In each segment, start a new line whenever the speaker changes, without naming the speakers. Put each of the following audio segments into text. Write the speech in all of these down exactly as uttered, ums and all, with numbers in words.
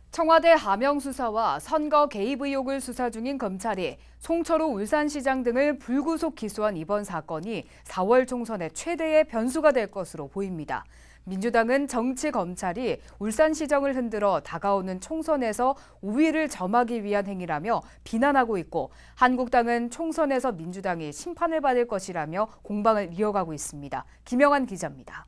청와대 하명 수사와 선거 개입 의혹을 수사 중인 검찰이 송철호 울산시장 등을 불구속 기소한 이번 사건이 사월 총선의 최대의 변수가 될 것으로 보입니다. 민주당은 정치 검찰이 울산시정을 흔들어 다가오는 총선에서 우위를 점하기 위한 행위라며 비난하고 있고, 한국당은 총선에서 민주당이 심판을 받을 것이라며 공방을 이어가고 있습니다. 김영환 기자입니다.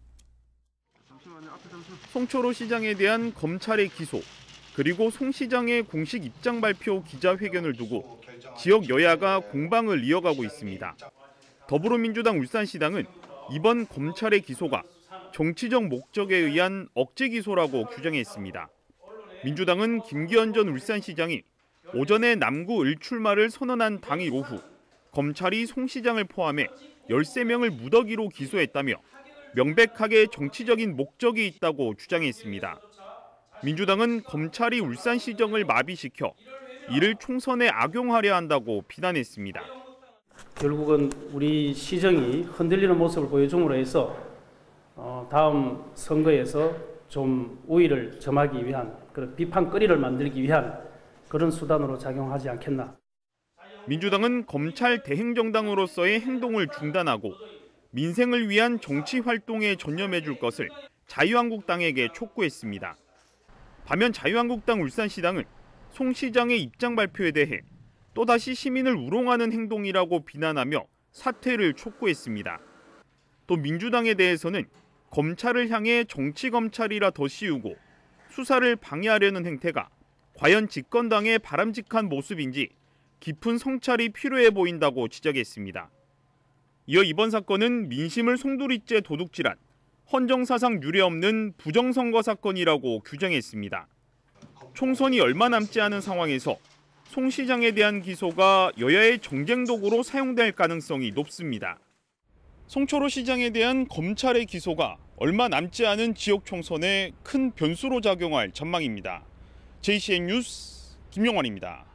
송철호 시장에 대한 검찰의 기소, 그리고 송 시장의 공식 입장 발표 기자회견을 두고 지역 여야가 공방을 이어가고 있습니다. 더불어민주당 울산시당은 이번 검찰의 기소가 정치적 목적에 의한 억제 기소라고 규정했습니다. 민주당은 김기현 전 울산시장이 오전에 남구 을출마를 선언한 당일 오후 검찰이 송 시장을 포함해 열세 명을 무더기로 기소했다며 명백하게 정치적인 목적이 있다고 주장했습니다. 민주당은 검찰이 울산시정을 마비시켜 이를 총선에 악용하려 한다고 비난했습니다.
결국은 우리 시정이 흔들리는 모습을 보여줌으로 해서 다음 선거에서 좀 우위를 점하기 위한, 그런 비판거리를 만들기 위한 그런 수단으로 작용하지 않겠나.
민주당은 검찰 대행정당으로서의 행동을 중단하고 민생을 위한 정치 활동에 전념해 줄 것을 자유한국당에게 촉구했습니다. 반면 자유한국당 울산시당은 송 시장의 입장 발표에 대해 또다시 시민을 우롱하는 행동이라고 비난하며 사퇴를 촉구했습니다. 또 민주당에 대해서는 검찰을 향해 정치검찰이라 더 씌우고 수사를 방해하려는 행태가 과연 집권당의 바람직한 모습인지 깊은 성찰이 필요해 보인다고 지적했습니다. 이어 이번 사건은 민심을 송두리째 도둑질한 헌정사상 유례없는 부정선거 사건이라고 규정했습니다. 총선이 얼마 남지 않은 상황에서 송 시장에 대한 기소가 여야의 정쟁 도구로 사용될 가능성이 높습니다. 송철호 시장에 대한 검찰의 기소가 얼마 남지 않은 지역 총선에 큰 변수로 작용할 전망입니다. 제이씨엔 뉴스 김용환입니다.